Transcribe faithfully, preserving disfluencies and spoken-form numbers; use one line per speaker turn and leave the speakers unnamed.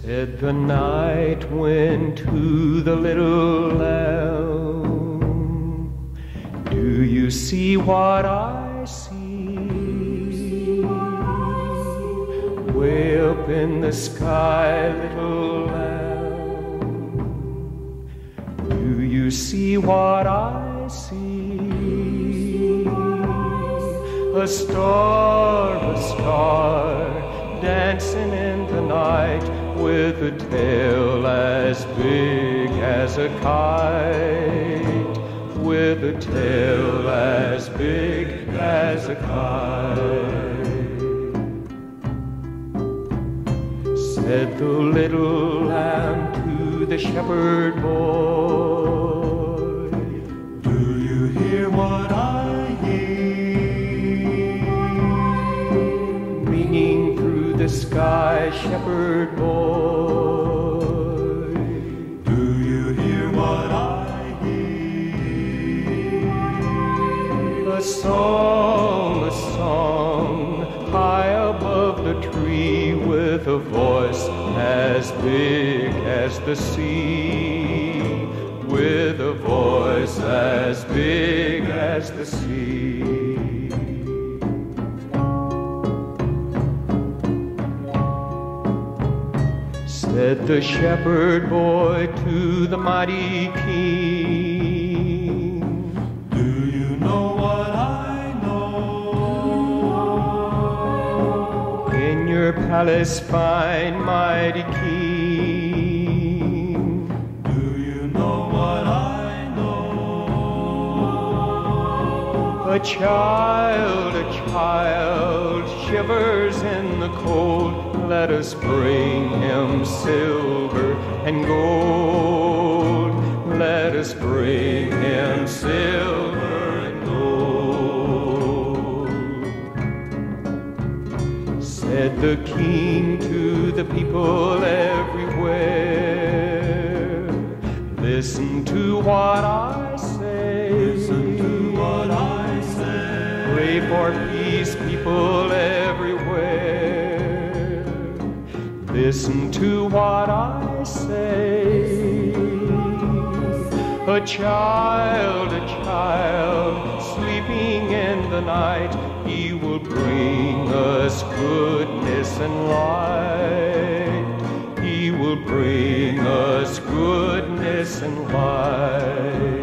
Said the night wind to the little lamb, do you see what I see? Way up in the sky, little lamb, do you see what I see? A star, a star, dancing in the night, with a tail as big as a kite, with a tail as big as a kite. Said the little lamb to the shepherd boy, do you hear what I hear? Ringing through the sky, shepherd boy, do you hear what I hear? A song, a song, high above the tree, with a voice as big as the sea, with a voice as big as the sea. Said the shepherd boy to the mighty king, do you know what I know? In your palace fine, mighty king, do you know what I know? A child, a child shivers in the cold, let us bring him silver and gold. Let us bring him silver and gold. Said the king to the people everywhere, listen to what I say. Listen to what I say. Pray for peace, people everywhere. Listen to what I say. A child, a child, sleeping in the night, he will bring us goodness and light. He will bring us goodness and light.